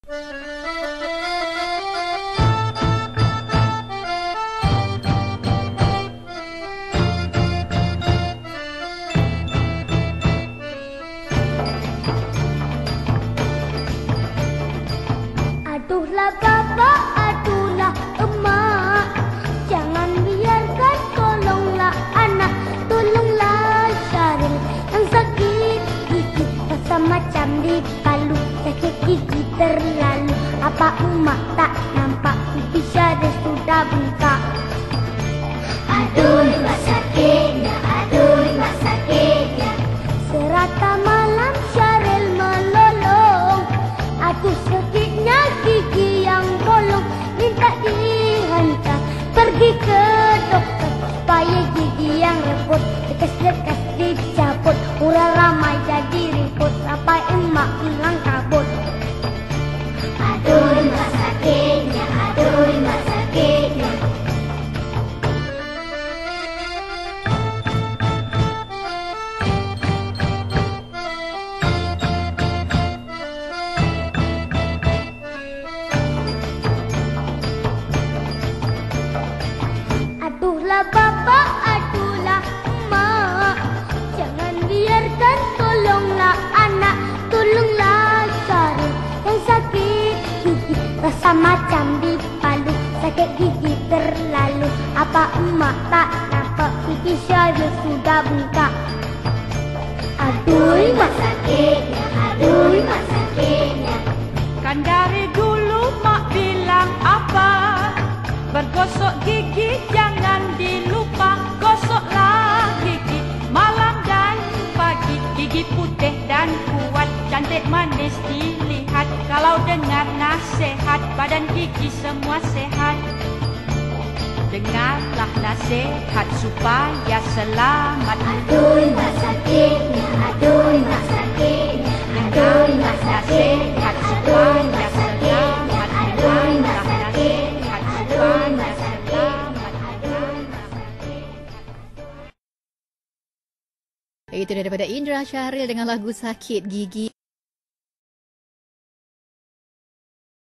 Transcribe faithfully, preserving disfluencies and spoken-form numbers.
Aduhlah bapak, aduhlah emak, jangan biarkan, tolonglah anak, tolonglah Syaril yang sakit gigi, rasa macam dipalu, sakit gigi terlalu. Apa emak tak nampak gigi Syaril sudah bengkak? Aduh emak sakitnya, aduh emak sakitnya. Serata malam Syaril melolong, aduh sakitnya gigi yang bolong, minta dihantar pergi ke dokter supaya gigi yang repot lekas-lekas dicabut. Orang ramai jadi ribut sampai emak hilang kabut. Aduh emak sakitnya, aduh emak sakitnya. Aduhlah bapak, aduhlah emak, jangan biarkan, tolonglah anak, tolonglah Syaril yang sakit gigi, rasa macam dipalu, sakit gigi terlalu. Apa emak tak nampak gigi Syaril sudah bengkak? Aduh emak sakitnya, aduh emak sakitnya. Kan dari dulu mak bilang apa? Bergosok gigi jangan dilupa, gosoklah gigi malam dan pagi. Gigi putih dan kuat, cantik manis dilihat. Kalau dengar nasihat, badan gigi semua sehat. Dengarlah nasihat supaya selamat. Aduh emak sakitnya, aduh emak sakitnya. Aduh emak Nasihat supaya selamat. aduh emak Nasihat supaya selamat. Itu daripada Indra Syaril dengan lagu Sakit Gigi.